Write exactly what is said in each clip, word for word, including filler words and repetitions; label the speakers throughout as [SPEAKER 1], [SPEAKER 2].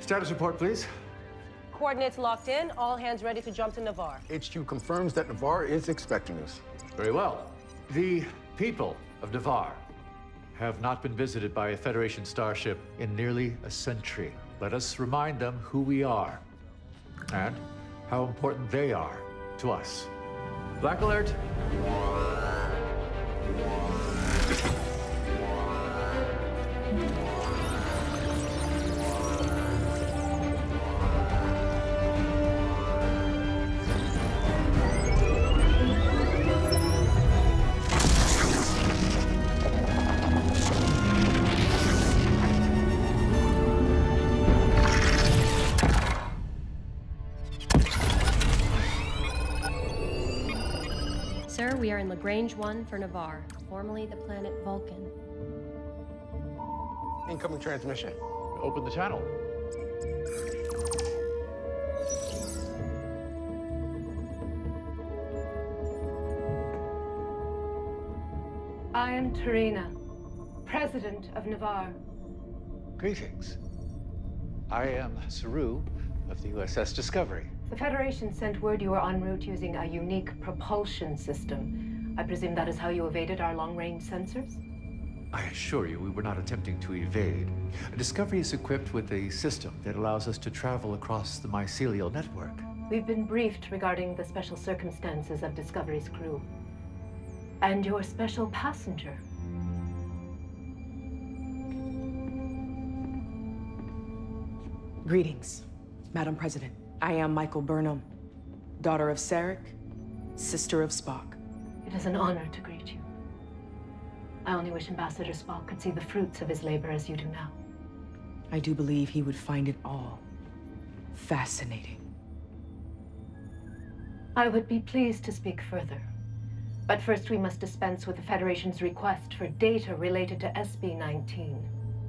[SPEAKER 1] Status report, please.
[SPEAKER 2] Coordinates locked in. All hands ready to jump to Navarre.
[SPEAKER 3] H Q confirms that Navarre is expecting us.
[SPEAKER 1] Very well. The people of Navarre have not been visited by a Federation starship in nearly a century. Let us remind them who we are and how important they are to us. Black alert.
[SPEAKER 4] Sir, we are in Lagrange one for Navarre, formerly the planet Vulcan.
[SPEAKER 3] Incoming transmission.
[SPEAKER 1] Open the channel.
[SPEAKER 5] I am Terina, President of Navarre.
[SPEAKER 1] Greetings. I am Saru of the U S S Discovery.
[SPEAKER 5] The Federation sent word you were en route using a unique propulsion system. I presume that is how you evaded our long-range sensors?
[SPEAKER 1] I assure you, we were not attempting to evade. Discovery is equipped with a system that allows us to travel across the mycelial network.
[SPEAKER 5] We've been briefed regarding the special circumstances of Discovery's crew. And your special passenger.
[SPEAKER 6] Greetings, Madam President. I am Michael Burnham, daughter of Sarek, sister of Spock.
[SPEAKER 5] It is an honor to greet you. I only wish Ambassador Spock could see the fruits of his labor as you do now.
[SPEAKER 6] I do believe he would find it all fascinating.
[SPEAKER 5] I would be pleased to speak further. But first we must dispense with the Federation's request for data related to S B nineteen.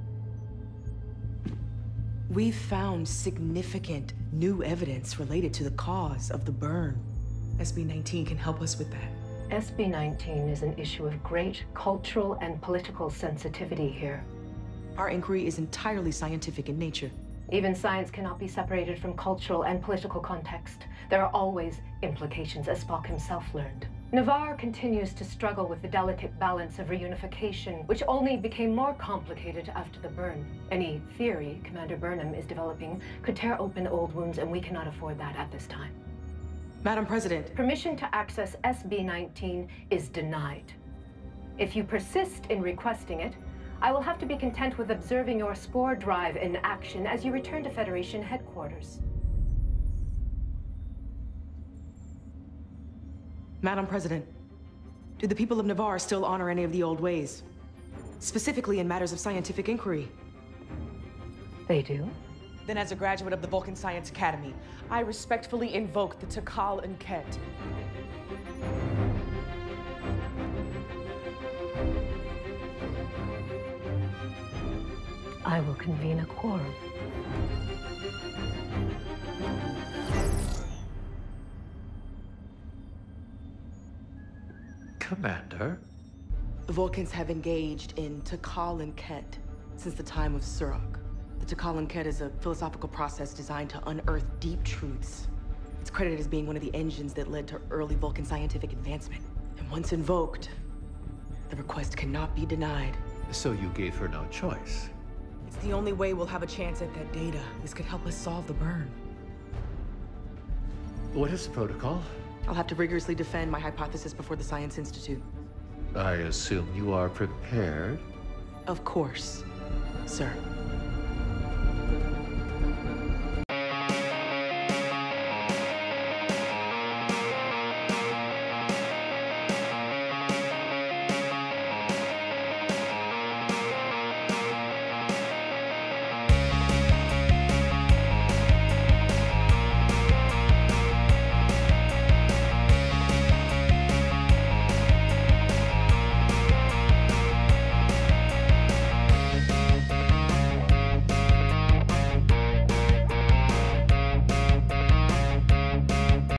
[SPEAKER 6] We've found significant new evidence related to the cause of the burn. S B nineteen can help us with that.
[SPEAKER 5] S B nineteen is an issue of great cultural and political sensitivity here.
[SPEAKER 6] Our inquiry is entirely scientific in nature.
[SPEAKER 5] Even science cannot be separated from cultural and political context. There are always implications, as Spock himself learned. Navarre continues to struggle with the delicate balance of reunification, which only became more complicated after the burn. Any theory Commander Burnham is developing could tear open old wounds, and we cannot afford that at this time.
[SPEAKER 6] Madam President.
[SPEAKER 5] Permission to access S B nineteen is denied. If you persist in requesting it, I will have to be content with observing your spore drive in action as you return to Federation headquarters.
[SPEAKER 6] Madam President, do the people of Navarre still honor any of the old ways? Specifically in matters of scientific inquiry?
[SPEAKER 5] They do?
[SPEAKER 6] Then as a graduate of the Vulcan Science Academy, I respectfully invoke the Takal and Ket.
[SPEAKER 5] I will convene a quorum.
[SPEAKER 1] Commander?
[SPEAKER 6] The Vulcans have engaged in Takal and Ket since the time of Surak. The Takal and Ket is a philosophical process designed to unearth deep truths. It's credited as being one of the engines that led to early Vulcan scientific advancement. And once invoked, the request cannot be denied.
[SPEAKER 1] So you gave her no choice?
[SPEAKER 6] It's the only way we'll have a chance at that data. This could help us solve the burn.
[SPEAKER 1] What is the protocol?
[SPEAKER 6] I'll have to rigorously defend my hypothesis before the Science Institute.
[SPEAKER 1] I assume you are prepared?
[SPEAKER 6] Of course, sir.